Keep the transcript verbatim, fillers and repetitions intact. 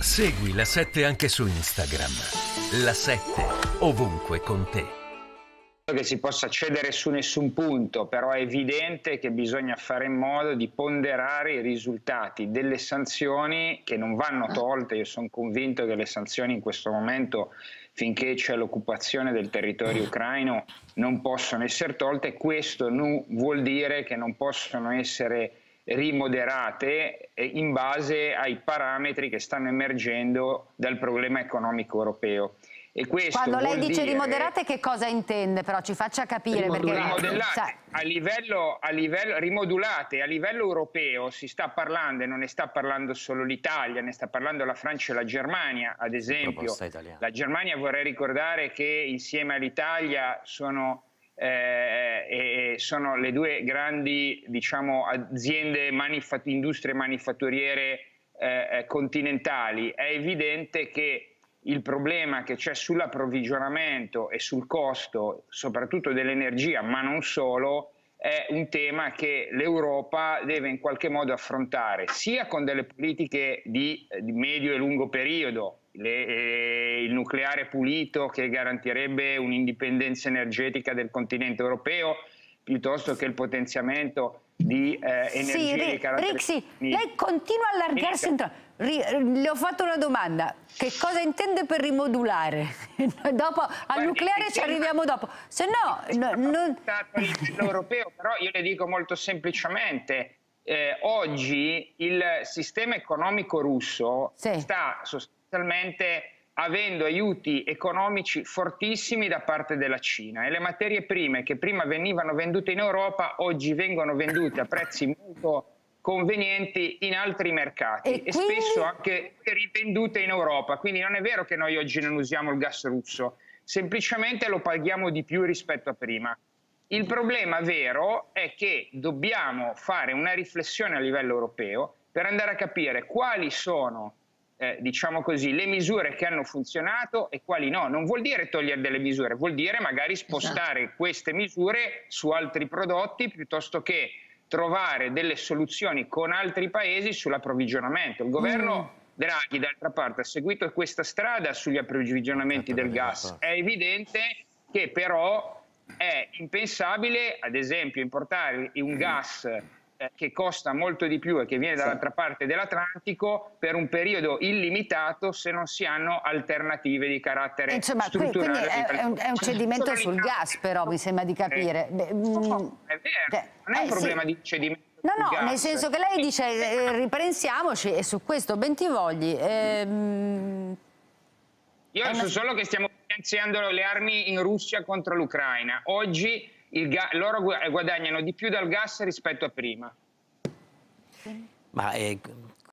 Segui La sette anche su Instagram. La sette, ovunque con te. Che si possa cedere su nessun punto, però è evidente che bisogna fare in modo di ponderare i risultati delle sanzioni che non vanno tolte. Io sono convinto che le sanzioni in questo momento, finché c'è l'occupazione del territorio ucraino, non possono essere tolte. Questo non vuol dire che non possono essere rimoderate in base ai parametri che stanno emergendo dal problema economico europeo. E questo Quando lei dice dire... rimoderate, che cosa intende? Però ci faccia capire, perché rimodellate a livello, a livello rimodulate a livello europeo. Si sta parlando, e non ne sta parlando solo l'Italia, ne sta parlando la Francia e la Germania, ad esempio. La Germania, vorrei ricordare che insieme all'Italia sono Eh, e sono le due grandi, diciamo, aziende, manifattu- industrie manifatturiere eh, continentali. È evidente che il problema che c'è sull'approvvigionamento e sul costo, soprattutto dell'energia, ma non solo, è un tema che l'Europa deve in qualche modo affrontare, sia con delle politiche di, di medio e lungo periodo, le, eh, il nucleare pulito che garantirebbe un'indipendenza energetica del continente europeo, piuttosto che il potenziamento di eh, energie sì, di carattere... Rixi, lei continua a allargarsi intorno. Le ho fatto una domanda: che cosa intende per rimodulare? Dopo al nucleare ci arriviamo dopo, se no, no non... a livello europeo. Però io le dico molto semplicemente, eh, oggi il sistema economico russo sì. sta sostanzialmente avendo aiuti economici fortissimi da parte della Cina, e le materie prime che prima venivano vendute in Europa oggi vengono vendute a prezzi molto convenienti in altri mercati e, e quindi... spesso anche rivendute in Europa. Quindi non è vero che noi oggi non usiamo il gas russo, semplicemente lo paghiamo di più rispetto a prima. Il problema vero è che dobbiamo fare una riflessione a livello europeo per andare a capire quali sono Eh, diciamo così, le misure che hanno funzionato e quali no. Non vuol dire togliere delle misure, vuol dire magari spostare esatto. queste misure su altri prodotti, piuttosto che trovare delle soluzioni con altri paesi sull'approvvigionamento. Il governo mm. Draghi, d'altra parte, ha seguito questa strada sugli approvvigionamenti del gas. È evidente che però è impensabile, ad esempio, importare un gas che costa molto di più e che viene dall'altra sì. parte dell'Atlantico per un periodo illimitato se non si hanno alternative di carattere Insomma, strutturale. Quindi è, è, un, è un cedimento sul gas, però mi sembra di capire. Eh, no, è vero, non è un eh, problema sì. di cedimento. No, no, gas. nel senso che lei dice eh, ripensiamoci, e su questo Bentivogli. Ehm, Io so una... solo che stiamo finanziando le armi in Russia contro l'Ucraina. Oggi il loro guadagnano di più dal gas rispetto a prima. Ma eh,